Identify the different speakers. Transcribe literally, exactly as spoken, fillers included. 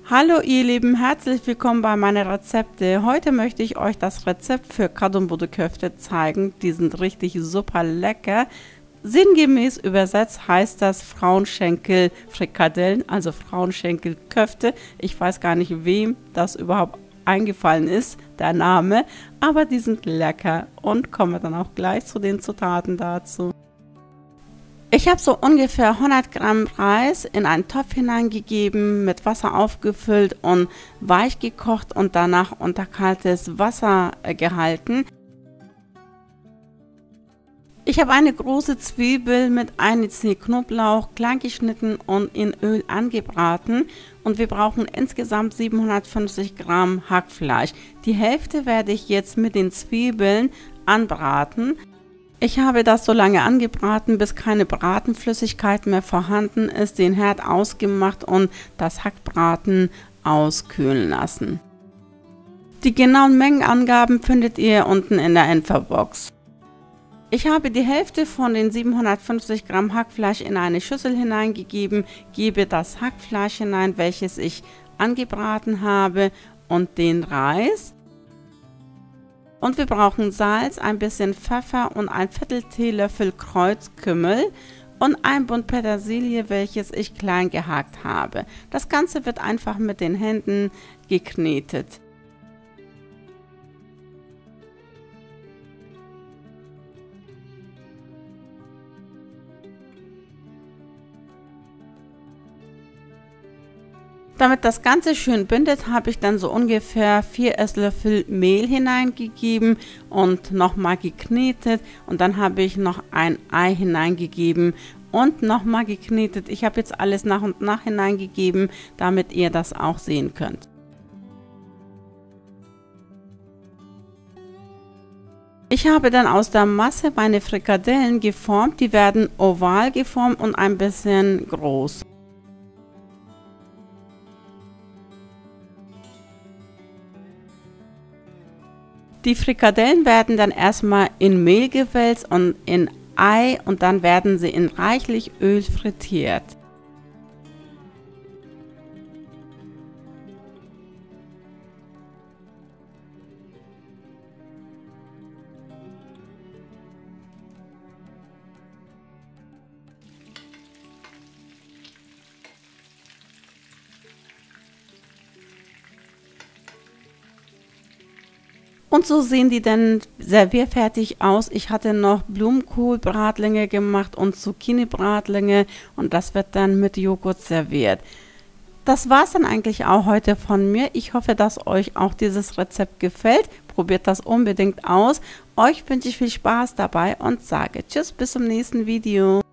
Speaker 1: Hallo ihr Lieben, herzlich willkommen bei meinen Rezepte. Heute möchte ich euch das Rezept für Kadın Budu Köfte zeigen. Die sind richtig super lecker. Sinngemäß übersetzt heißt das Frauenschenkel-Frikadellen, also Frauenschenkel-Köfte. Ich weiß gar nicht, wem das überhaupt eingefallen ist, der Name, aber die sind lecker und kommen wir dann auch gleich zu den Zutaten dazu. Ich habe so ungefähr hundert Gramm Reis in einen Topf hineingegeben, mit Wasser aufgefüllt und weich gekocht und danach unter kaltes Wasser gehalten. Ich habe eine große Zwiebel mit einer Zehe Knoblauch klein geschnitten und in Öl angebraten und wir brauchen insgesamt siebenhundertfünfzig Gramm Hackfleisch. Die Hälfte werde ich jetzt mit den Zwiebeln anbraten. Ich habe das so lange angebraten, bis keine Bratenflüssigkeit mehr vorhanden ist, den Herd ausgemacht und das Hackbraten auskühlen lassen. Die genauen Mengenangaben findet ihr unten in der Infobox. Ich habe die Hälfte von den siebenhundertfünfzig Gramm Hackfleisch in eine Schüssel hineingegeben, gebe das Hackfleisch hinein, welches ich angebraten habe, und den Reis. Und wir brauchen Salz, ein bisschen Pfeffer und ein Viertel Teelöffel Kreuzkümmel und ein Bund Petersilie, welches ich klein gehackt habe. Das Ganze wird einfach mit den Händen geknetet. Damit das Ganze schön bindet, habe ich dann so ungefähr vier Esslöffel Mehl hineingegeben und nochmal geknetet. Und dann habe ich noch ein Ei hineingegeben und nochmal geknetet. Ich habe jetzt alles nach und nach hineingegeben, damit ihr das auch sehen könnt. Ich habe dann aus der Masse meine Frikadellen geformt. Die werden oval geformt und ein bisschen groß. Die Frikadellen werden dann erstmal in Mehl gewälzt und in Ei und dann werden sie in reichlich Öl frittiert. Und so sehen die dann servierfertig aus. Ich hatte noch Blumenkohlbratlinge gemacht und Zucchini-Bratlinge und das wird dann mit Joghurt serviert. Das war es dann eigentlich auch heute von mir. Ich hoffe, dass euch auch dieses Rezept gefällt. Probiert das unbedingt aus. Euch wünsche ich viel Spaß dabei und sage Tschüss, bis zum nächsten Video.